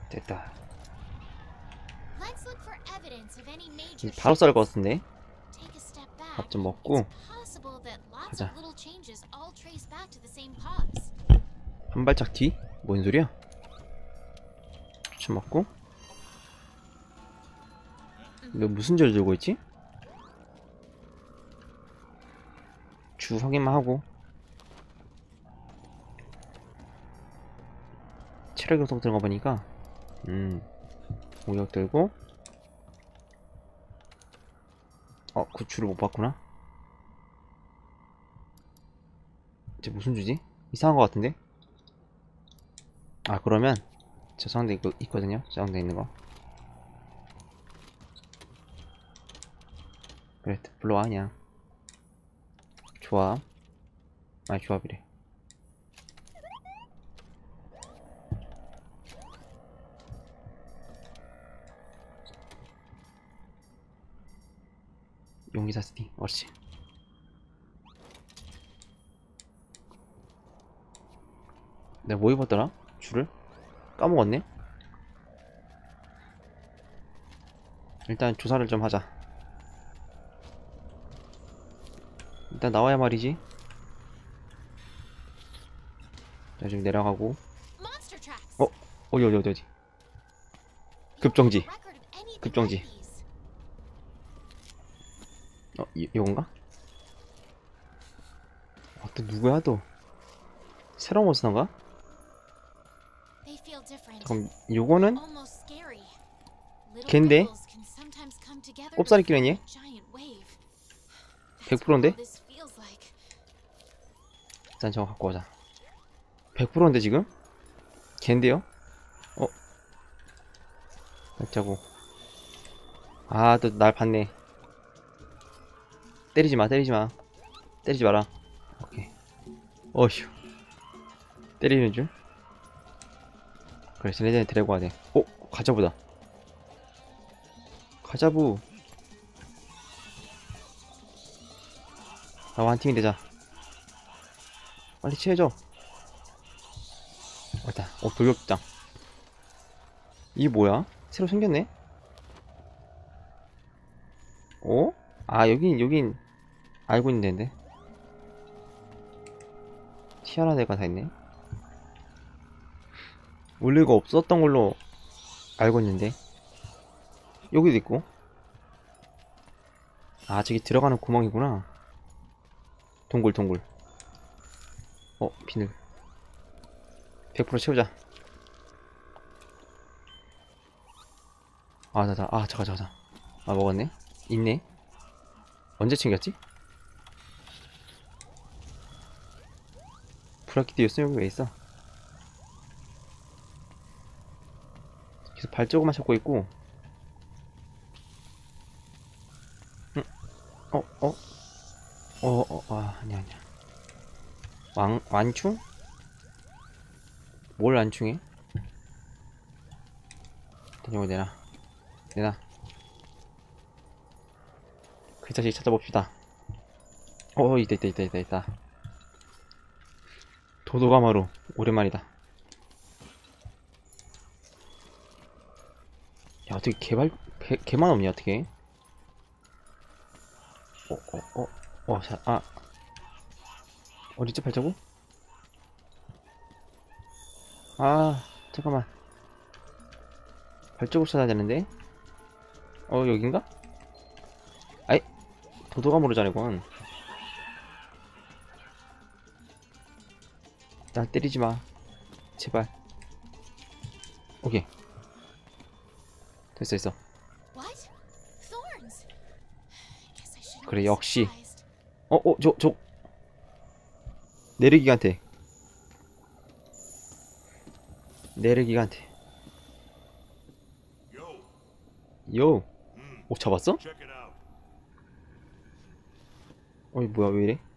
됐다. 바로 쌀 것 같은데. 밥 좀 먹고 가자. 한 발짝 뒤? 뭔 소리야? 좀 먹고. 너 무슨 죄를 들고 있지? 주 확인만 하고. 체력 요소 들어가 보니까 공격 들고. 그 주를 못 봤구나. 이제 무슨 주지? 이상한 것 같은데? 그러면 저 상대 이거 있거든요? 저 상대 있는 거. 그래, 불러와 그냥. 조합. 아니, 조합이래. 용기사 스팅. 옳지. 내가 뭐 입었더라? 줄을? 까먹었네? 일단 조사를 좀 하자. 일단 나와야 말이지. 자, 지금 내려가고. 어디. 급정지. 급정지. 이건가? 또 누구야, 또? 새로운 몬스터인가? 잠깐, 요거는? 걘데? 꼽사리 끼는 얘? 100%인데? 일단 저거 갖고 오자. 100%인데 지금? 걘데요? 자고. 또 날 봤네. 때리지마. 때리지 마라. 오케이. 어휴. 때리는 줄? 그래, 쟤네들 데리고 와야 돼. 가자부다. 가자부. 나와 한 팀이 되자. 빨리 취해줘. 왔다. 돌격장. 이게 뭐야? 새로 생겼네? 여긴 알고 있는 데인데. 희한한 애가 다 있네. 원래 이거 없었던 걸로 알고 있는데. 여기도 있고. 저기 들어가는 구멍이구나. 동굴. 비늘. 100% 채우자. 잠깐. 먹었네? 있네? 언제 챙겼지? 브라키디오스 여기 왜 있어? 계속 발자국만 찾고 있고. 아니야. 완충? 뭘 완충해? 이거 내놔. 그 자식 찾아봅시다. 있다. 도도가마루. 오랜만이다. 야, 어떻게 개만 없냐, 어떻게? 어디지, 발자국? 잠깐만. 발자국 찾아야 되는데? 여긴가? 아이, 도도가마루잖아, 이건. 날 때리지마. 제발. 오케이. 됐어. 그래, 역시. 내르기간테. 요. 잡았어? 뭐야, 왜 이래?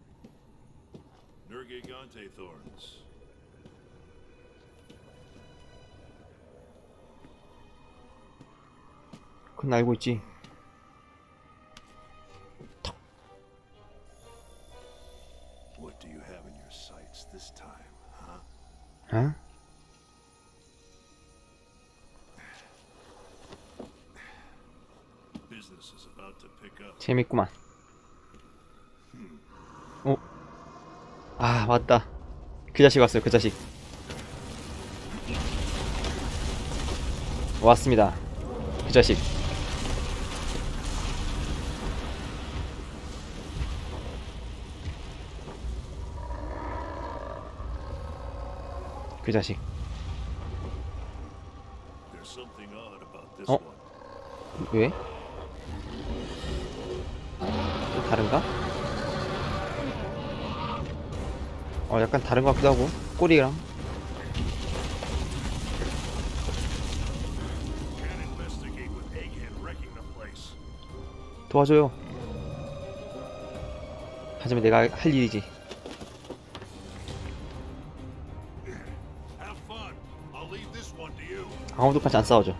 그건 알고 있지. 재밌구만. 어? 아, 맞다. 그 자식 왔어요, 그 자식. 왔습니다. 그 자식. 그 자식. 어? 왜? 좀 다른가? 약간 다른 것 같기도 하고. 꼬리랑. 도와줘요. 하지만 내가 할 일이지. 아무도 같이 안 싸워줘.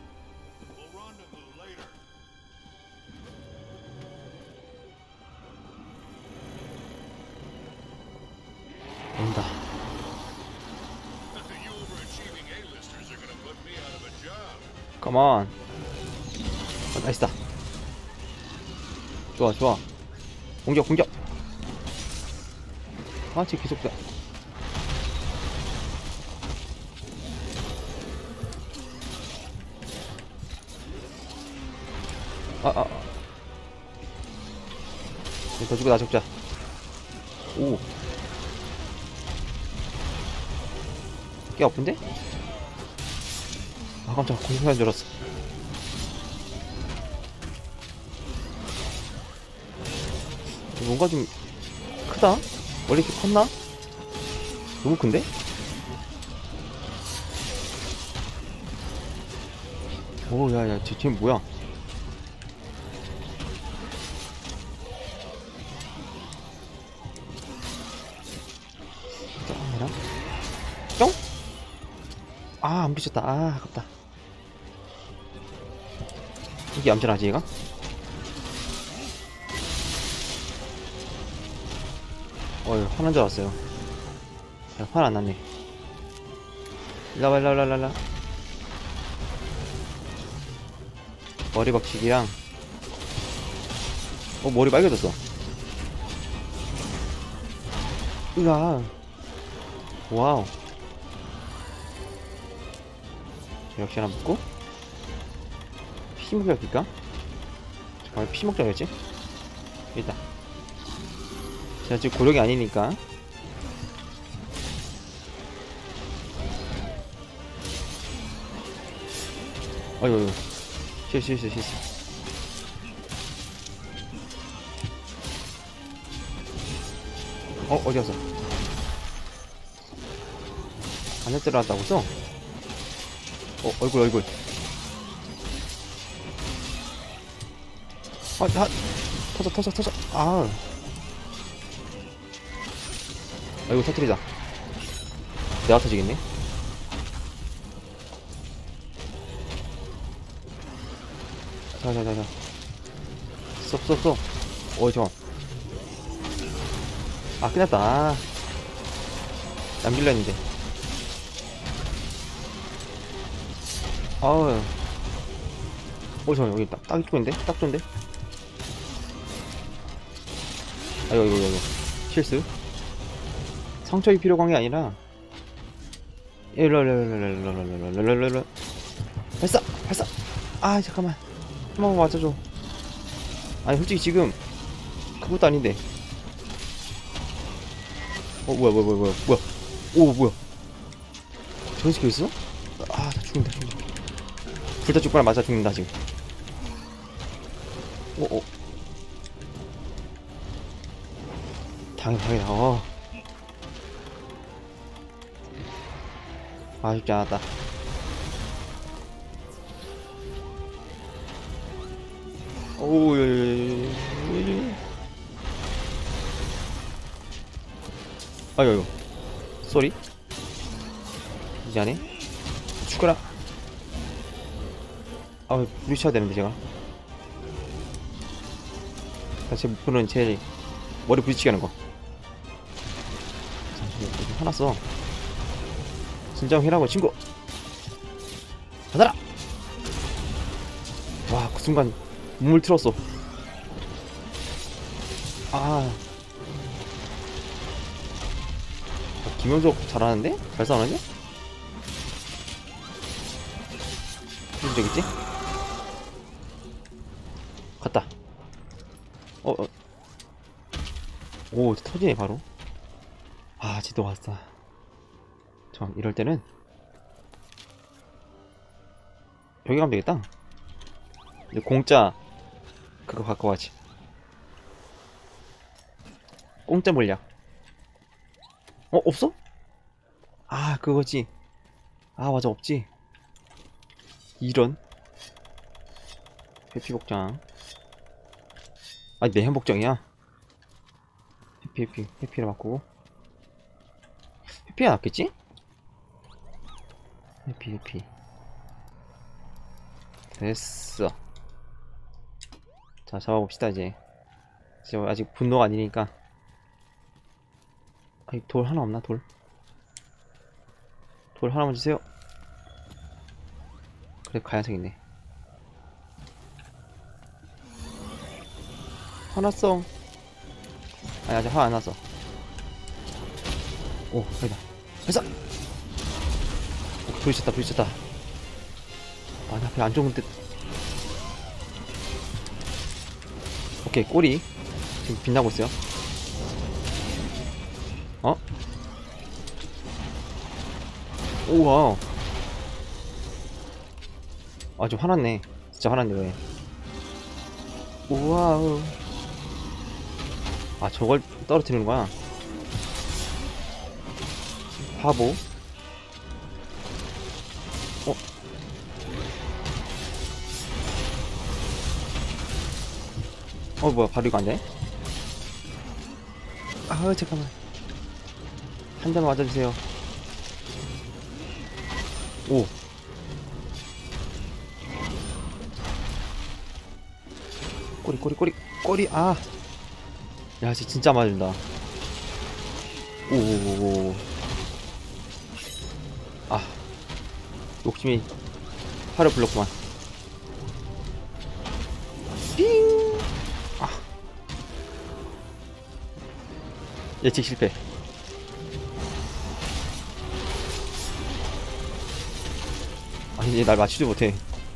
온다. 컴온. 나이스다. 좋아 좋아. 공격 공격. 아 지금 계속 돼. 더 주고 나 죽자. 오. 꽤 아픈데? 아 깜짝 공격한 줄 알았어. 뭔가 좀 크다? 원래 이렇게 컸나? 너무 큰데? 오 야야 쟤 뭐야? 짱이랑? 뿅? 아 안 비쳤다. 아 아깝다. 이게 얌전하지 얘가? 화난 줄 알았어요. 야, 화는 안 났네. 일라와 일라와. 머리 박치기랑 머리 빨개졌어. 으아. 와우. 역시 하나 묶고 피 먹여 줄까? 잠깐만 피 먹자고 했지? 일단 제가 지금 고력이 아니니까. 어이구 실수. 어디 갔어? 안에 들어갔다고 써? 얼굴. 터져. 이거 터뜨리자. 내가 터지겠네. 자. 쏙. 잠깐. 아, 끝났다. 남길라 했는데. 잠깐, 여기 딱 이쪽인데? 딱 좋은데? 이거. 실수. 상처 입히려고 한 게 아니라. 일로. 발사! 아, 잠깐만. 한 번만 맞춰줘. 아니, 솔직히 지금, 그것도 아닌데. 뭐야. 뭐야. 저런 스킬 있어? 다 죽는다. 불타 죽거나 맞아 죽는다, 지금. 당연하다. 쉽지 않았다. 아유. 쏘리? 이제 안해? 죽어라! 부딪혀야 되는데, 제가. 제 목표는 제 머리 부딪히게 하는 거. 화났어. 진정해라고, 친구! 받아라! 와, 그 순간 몸을 틀었어. 아, 김영석 잘하는데? 잘 싸우는데? 무슨 되겠지? 갔다. 어. 오, 터지네 바로. 아, 지도 왔어. 참, 이럴 때는 여기 가면 되겠다. 근데 공짜 그거 갖고 가지. 공짜 물약. 없어? 아, 그거지. 아, 맞아, 없지. 이런. 해피 복장. 아니, 내 현복장이야. 해피를 바꾸고. 해피가 낫겠지? 해피. 됐어. 자, 잡아봅시다, 이제. 지금 아직 분노가 아니니까. 아니, 돌 하나 없나, 돌? 돌 하나만 주세요. 그래, 가야색 있네. 화났어. 아니, 아직 화 안 났어. 오, 여기다. 됐어! 부딪혔다. 아, 나 배 안 좋은 듯. 오케이, 꼬리. 지금 빛나고 있어요. 우와. 아, 좀 화났네. 진짜 화났네, 왜. 우와우. 아, 저걸 떨어뜨리는 거야. 바보. 뭐야, 바로 이거 안 돼? 아, 잠깐만. 한 대만 맞아주세요. 오. 꼬리. 아. 야, 진짜 맞은다. 오. 아. 욕심이 화를 불렀구만. 삥. 아. 예측 실패. 아니, 얘 날 맞추지 못해.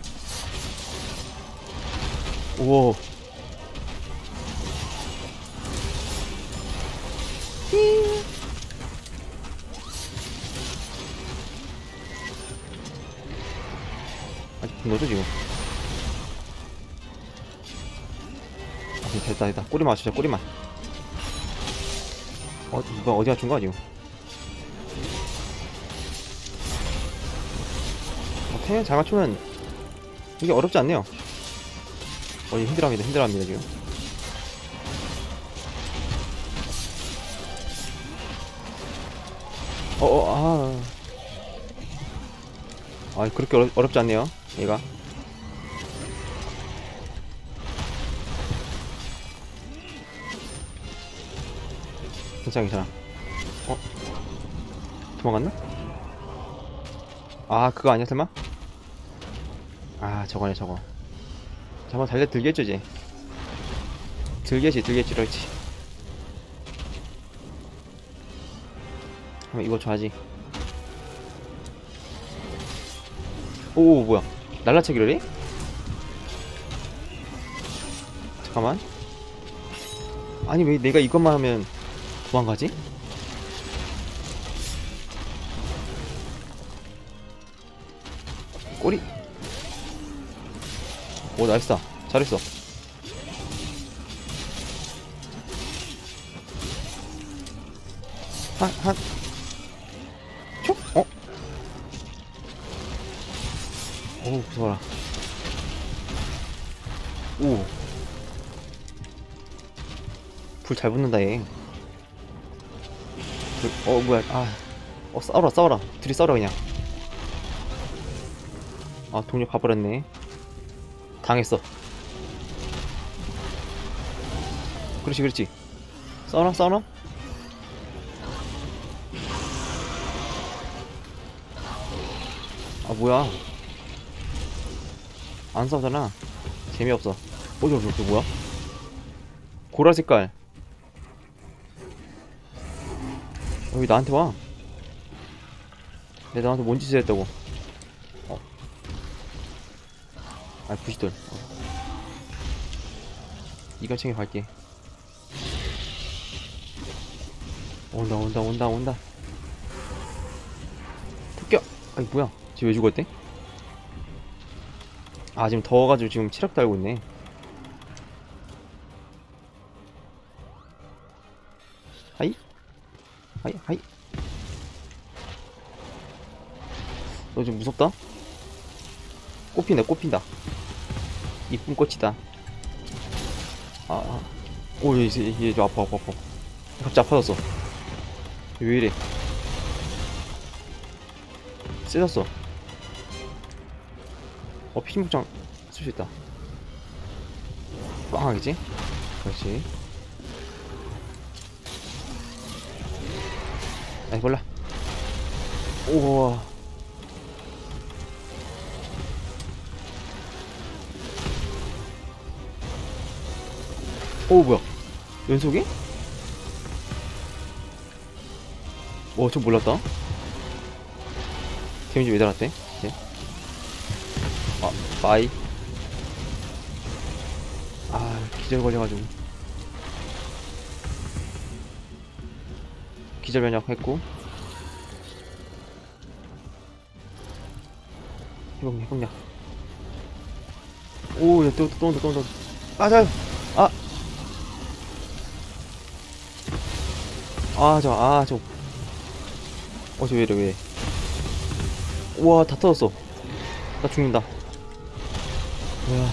우와. 아직 본 거죠, 지금? 아, 됐다. 꼬리만 맞추자, 꼬리만. 누가 어디 맞춘 거야, 지금? 태양 잘 맞추면 이게 어렵지 않네요. 힘들어합니다, 지금. 그렇게 어렵지 않네요, 얘가. 괜찮아. 도망갔나? 아, 그거 아니야, 설마? 아, 저거네, 저거. 한번 들겠죠, 이제. 들겠지, 그렇지. 한번 이거 줘야지. 오, 뭐야. 날라차기를 해? 잠깐만. 아니, 왜 내가 이것만 하면 도망가지? 꼬리. 오, 나이스다. 잘했어. 촉? 오, 무서워라. 오. 불 잘 붙는다, 얘. 뭐야. 싸워라. 둘이 싸워라, 그냥. 아, 동료 가버렸네. 당했어. 그렇지. 싸우나? 아, 뭐야. 안 싸우잖아. 재미없어. 저 뭐야? 보라 색깔. 왜 나한테 와? 내가 나한테 뭔 짓을 했다고? 아, 부시돌. 이간층에 갈게. 온다. 토끼야! 아니, 뭐야? 쟤 왜 죽었대? 아, 지금 더워가지고 지금 체력 달고 있네. 하이? 하이? 너 좀 무섭다? 꽃핀다. 이쁜 꽃이다. 오, 얘 아파. 갑자기 아파졌어. 왜 이래? 세졌어. 피임복장 쓸 수 있다. 빵 하겠지? 그렇지. 아이, 몰라. 우와. 오, 뭐야? 연속이? 좀 몰랐다. 데미지 왜 달았대? 네. 빠이. 기절 걸려가지고. 기절 면역 했고. 회복약. 오, 야, 또 온다. 맞아요! 저 왜 이래. 우와, 다 터졌어. 나 죽는다. 뭐야.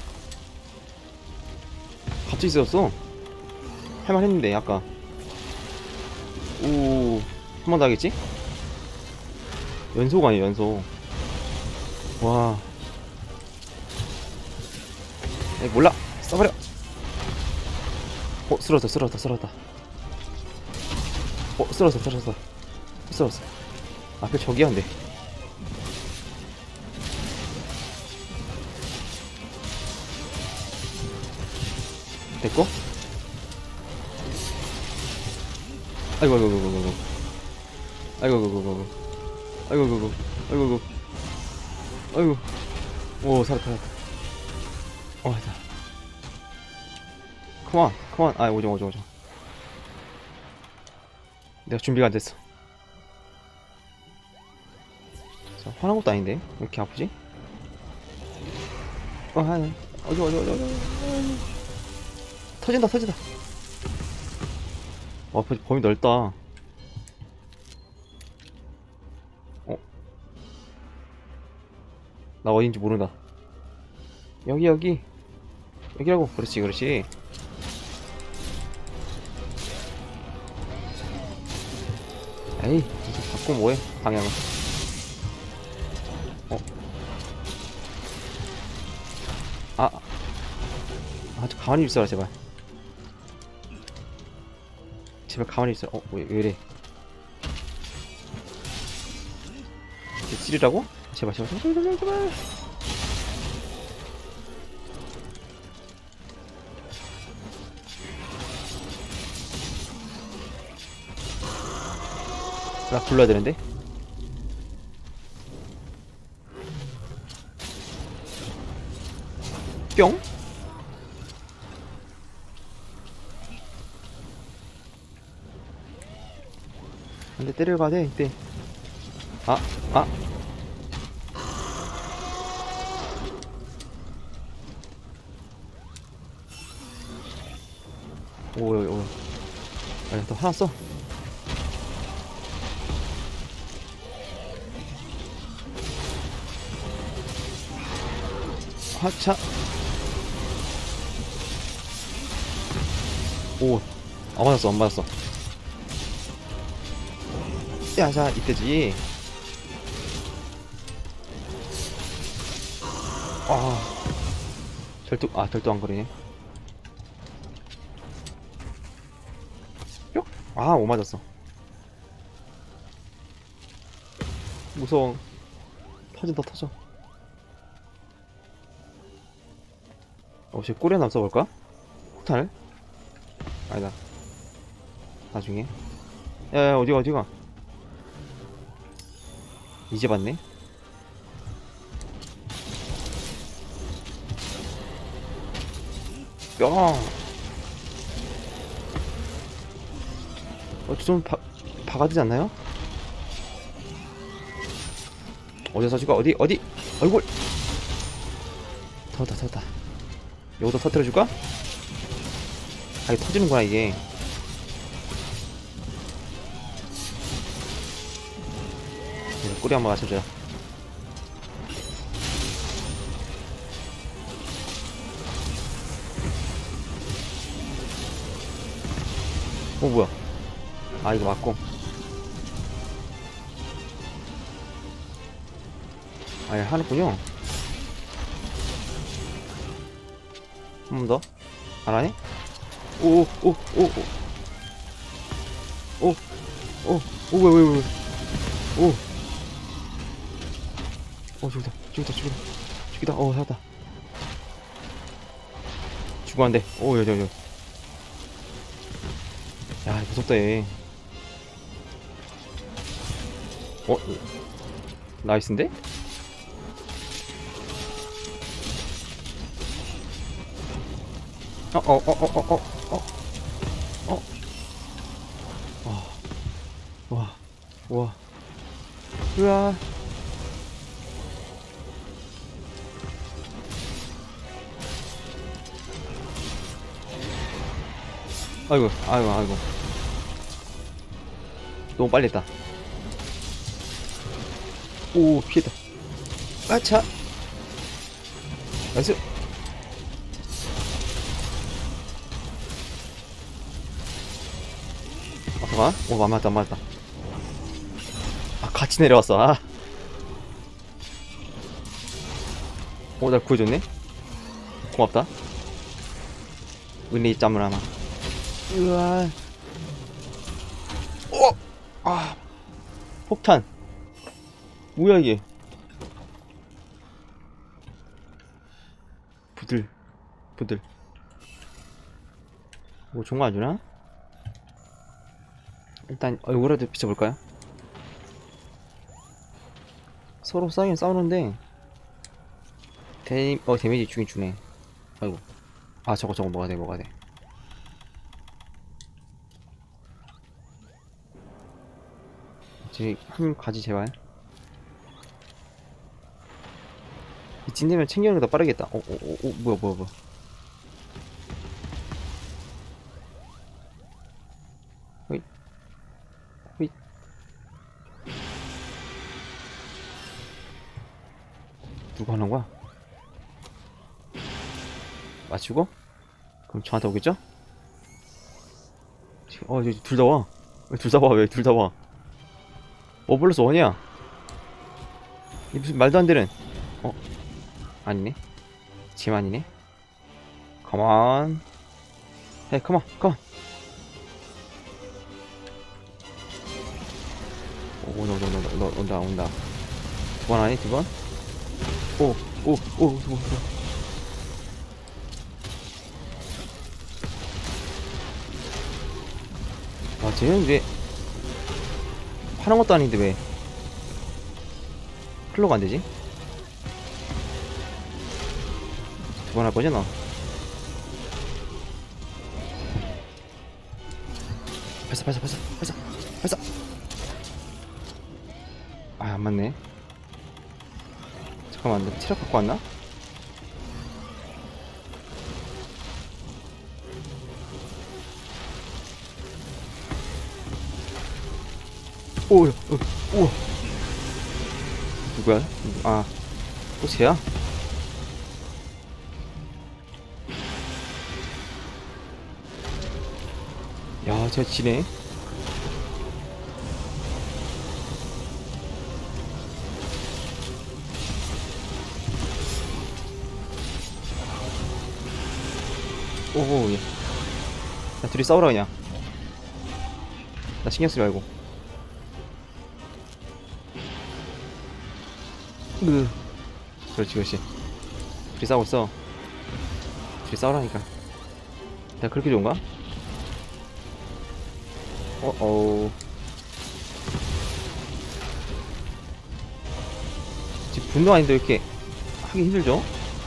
갑자기 쓰였어. 할만 했는데, 아까. 한 번 더 하겠지? 연속 아니야, 연속. 와. 에이, 몰라. 써버려. 쓰러졌다. 쓰러졌어. 앞에 저기야, 근데. 됐고? 아이고. 오, 살았다. 됐다. 컴온. 오죠. 내가 준비가 안 됐어. 자, 화난 것도 아닌데? 왜 이렇게 아프지? 터진다. 범위 넓다. 나 어딘지 모른다. 여기라고. 그렇지. 에이, 이제 바꾸 뭐해, 방향은. 좀 가만히 있어라, 제발. 가만히 있어라. 왜 이래. 이제 찌르라고? 제발. 나 불러야 되는데? 뿅? 근데 때려가 돼, 이때. 오. 아니, 또 화났어? 하차. 오, 안 맞았어. 자, 이때지. 절도 안 거리네. 뿅? 못 맞았어. 무서워. 터져. 혹시 꼬리 하나 써볼까? 폭탄을? 아니다. 나중에. 야야, 어디가, 어디가? 이제 봤네? 뿅! 좀 박아지지 않나요? 어디서 죽어? 어디? 어디? 얼굴! 터졌다, 터졌다. 여기도 터뜨려줄까? 아, 이게 터지는구나, 이게. 꼬리 한번 맞춰줘요. 뭐야. 아, 이거 맞고. 아, 하는군요. 한 번 더. 안 하네? 오, 오, 오, 오, 오, 오, 오, 왜. 오. 죽이다, 죽이다, 죽이다. 죽이다, 살았다. 죽으면 안 돼. 여. 야, 무섭다, 얘. 나이스인데? 와, 와, 으아. 아이고. 너무 빨리 했다. 오, 피했다. 아차. 나이스. 잠깐만. 맞다. 아, 같이 내려왔어. 아. 날 구해줬네. 고맙다. 은혜 짬을 하나. 으아. 폭탄. 뭐야 이게. 부들. 뭐 좋은 거 안 주나? 일단 얼굴에도 비춰볼까요? 서로 싸우긴 싸우는데 데미지 주긴 주네. 아이고. 아, 저거 뭐가 돼. 한 가지 제발. 이 찐되면 챙겨오는 게 더 빠르겠다. 뭐야. 호잇. 누가 하는 거야? 맞추고? 그럼 저한테 오겠죠? 이제 둘 다 와. 왜 둘 다 와? 플러스 원이야. 이 무슨 말도 안 되는. 아니네. 지만이네. 컴온. 헤이, 컴온. 온다. 두 번 하니, 두 번? 두 번. 아, 쟤는 왜 파는 것도 아닌데 왜 클로가 안 되지? 두 번 할 거지, 너? 발사. 아, 안 맞네. 잠깐만, 너 체력 갖고 왔나? 우와. 누구야? 아, 또 쟤야? 야, 쟤 지네. 예. 야, 둘이 싸우라, 그냥. 나 신경 쓰지 말고. 그렇지. 둘이 싸우고 있어. 둘이 싸우라니까. 내가 그렇게 좋은가? 어어. 지금 분노 아닌데 왜 이렇게 하기 힘들죠?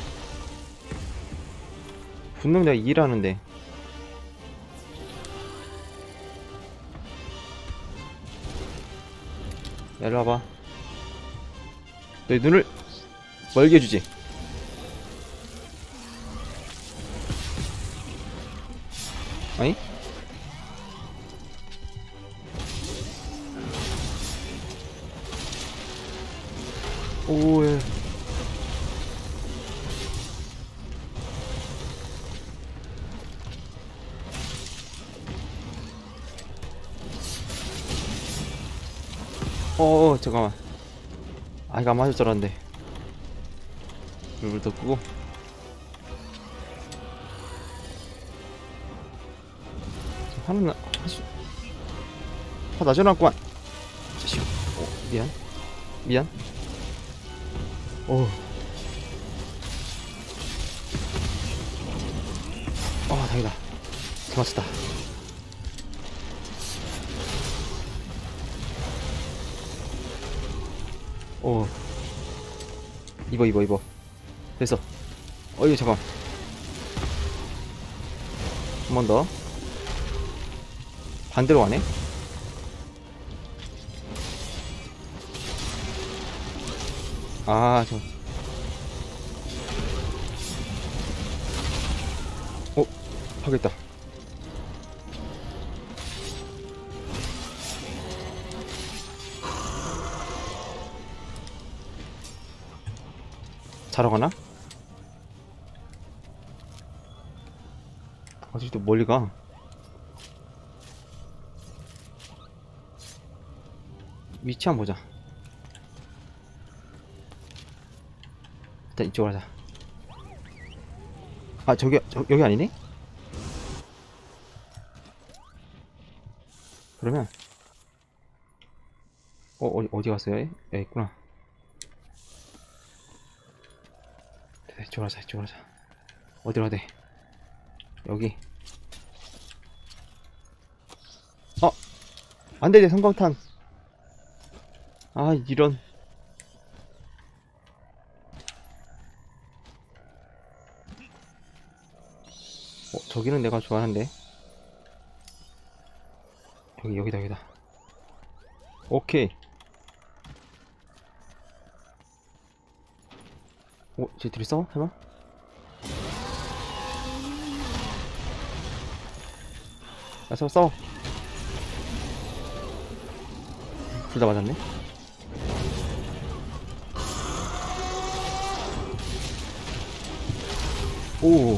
분노는 내가 이해를 하는데. 야, 일로 와봐. 너희 눈을 멀게 해주지. 아니? 오, 예. 잠깐만. 아, 이거 안 맞을 줄 알았는데. 불을 더 끄고. 화는 나, 화 나져놨구만. 자식. 미안. 미안. 오. 다행이다. 잘 맞췄다. 오. 입어. 됐어. 이거 잠깐. 한 번 더. 반대로 가네? 저. 하겠다. 자러 가나? 아직도 멀리 가. 위치 한번 보자. 일단 이쪽으로 가자. 여기 아니네? 그러면 어디 갔어요? 여기 있구나. 이쪽으로 가자. 어디로 가야 돼? 여기. 안돼, 내 성광탄. 이런. 저기는 내가 좋아하는데. 여기다. 오케이. 쟤 둘이 싸워? 해봐. 야, 싸워. 둘 다 맞았네. 오.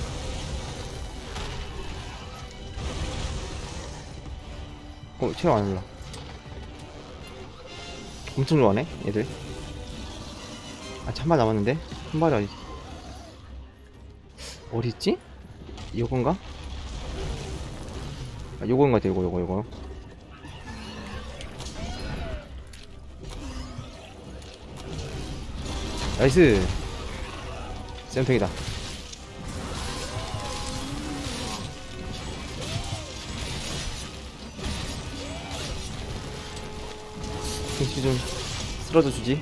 체력 안 올라. 엄청 좋아하네, 얘들. 참발 남았는데? 한 발이 어디 있지? 요건가? 요건 같아, 요거. 나이스! 쌤통이다. 혹시 좀 쓸어줘 주지?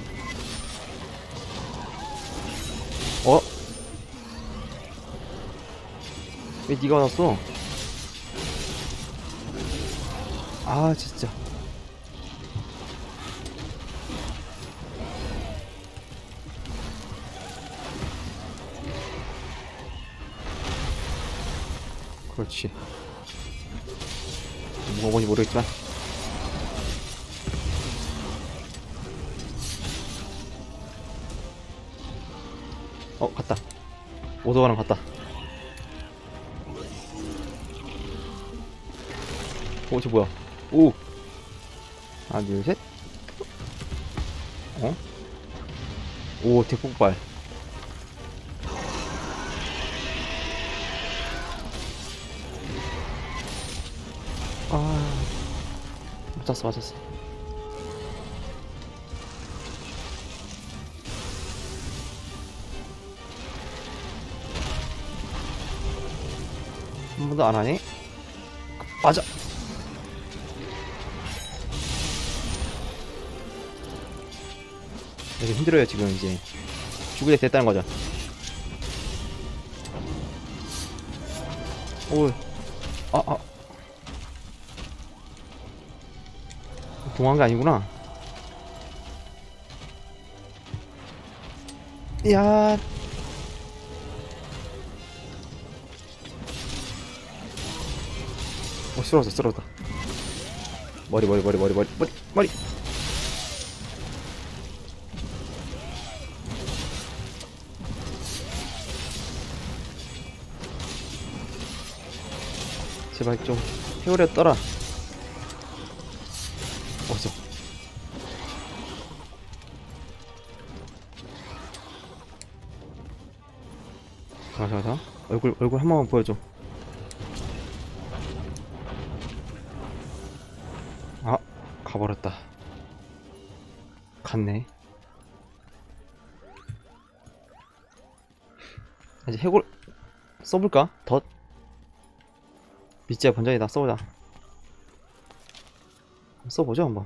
왜 니가 왔어? 진짜. 그렇지. 뭐가 뭔지 모르겠지만. 갔다. 오도가랑 갔다. 저 뭐야? 하나, 둘, 셋. 대폭발. 맞았어. 한 번도 안 하네. 맞아. 이게 힘들어요 지금. 이제 죽을 때 됐다는 거죠. 오, 아, 동한 게 아니구나. 야, 쓰러졌다. 머리. 제발 좀 해오려 떠라. 어서. 잠깐. 얼굴 한 번만 보여줘. 아, 가버렸다. 갔네. 이제 해골 써볼까? 덧. 밑지야 번전이다. 써보자. 써보죠 한번.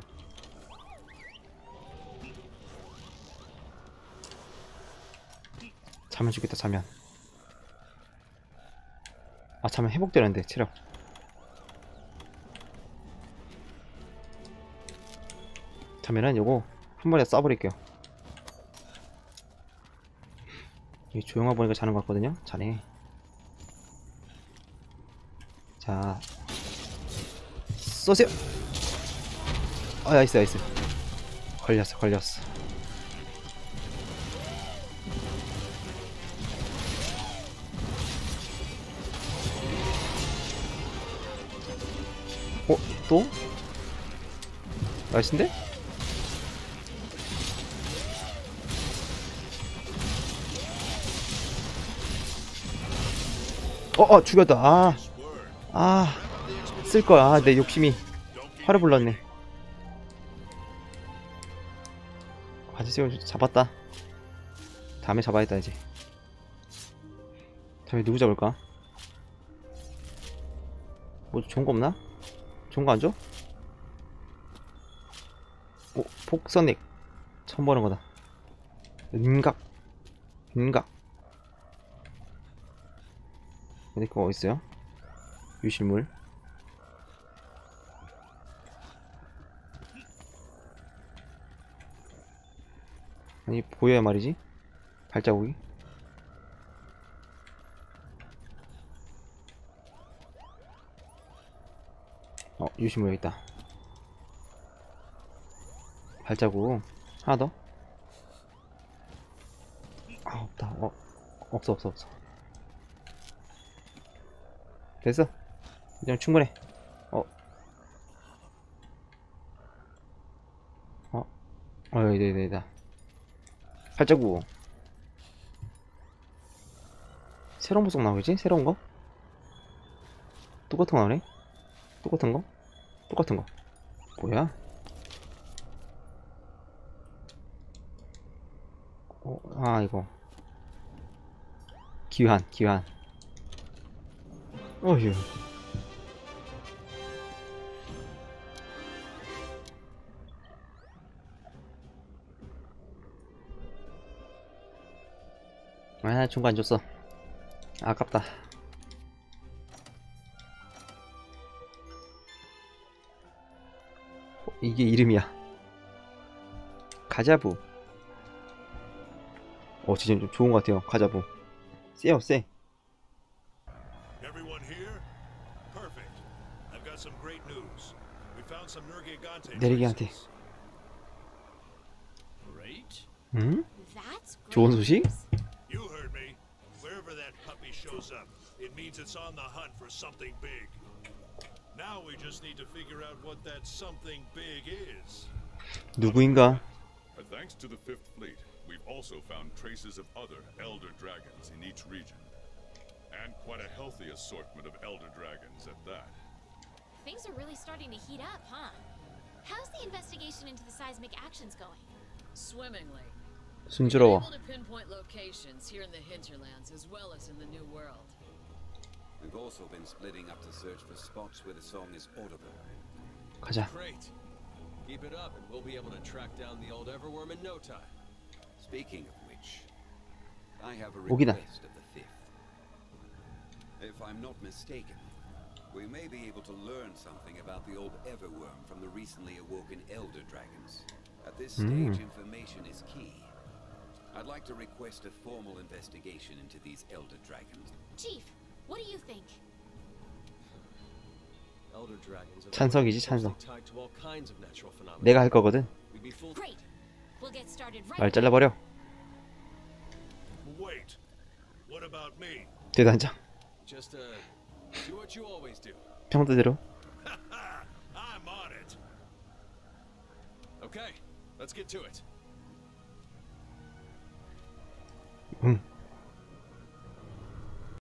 자면 죽겠다. 자면. 아, 자면 회복되는데 체력. 자면은 요거 한 번에 쏴버릴게요. 이 조용하 보니까 자는 것 같거든요. 자네. 자, 쏘세요. 아, 나이스. 걸렸어. 또? 나이스인데? 죽였다. 쓸거야. 내 욕심이 화를 불렀네. 아저씨 잡았다. 다음에 잡아야겠다. 이제 다음에 누구 잡을까? 뭐 좋은거 없나? 좋은거 안 줘? 폭선액 처음 보는 거다. 윤각. 근데 그거 어딨어요? 유실물. 아니, 보여야 말이지. 발자국이. 유실물 여기 있다. 발자국 하나 더. 없다. 없어. 됐어. 그냥 충분해. 네네네. 발자국. 새로운 보석 나오겠지? 새로운 거? 똑같은 거 나오네? 똑같은 거? 뭐야? 이거. 기환. 어휴. 중간 안 줬어. 아깝다. 이게 이름이야. 가자부. 진짜 좀 좋은 것 같아요. 가자부. 세요. Everyone here? Perfect. I've got some great news. We found some Nergigante 내리기한테. traces. Great? 응? That's 좋은 great 소식? news. You heard me. Wherever that puppy shows up, it means it's on the hunt for something big. Now we just need to figure out what that something big is. 누구인가? But thanks to the Fifth Fleet, we've also found traces of other Elder Dragons in each region. And quite a healthy assortment of Elder Dragons at that. Things are really starting to heat up, huh? How's the investigation into the seismic actions going? Swimmingly. 순조로워. Able to pinpoint locations here in the hinterlands as well as in the New World. We've We've also been splitting up to search for spots where the song is audible. 가자. Great. Keep it up, and we'll be able to track down the old Everworm in no time. Speaking of which, I have a 오기다. request of the Fifth. If I'm not mistaken, we may be able to learn something about the old Everworm from the recently awoken Elder Dragons. At this stage, information is key. I'd like to request a formal investigation into these Elder Dragons. Chief, what do you think? Elder dragons are 찬성이지, 찬성. closely tied to all kinds of natural phenomena. 내가 할 거거든. We'd be fooled. Great. We'll get started right 말 away. 잘라버려. Wait. What about me? 대단장. Just do what you always do. 평소대로. I'm on it. Okay, let's get to it. 응.